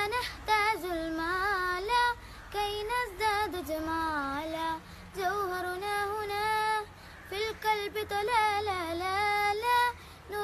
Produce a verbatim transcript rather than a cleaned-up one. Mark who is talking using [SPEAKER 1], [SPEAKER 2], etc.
[SPEAKER 1] نحتاج المال كي نزداد جمالا. جوهرنا هنا في القلب طلالا.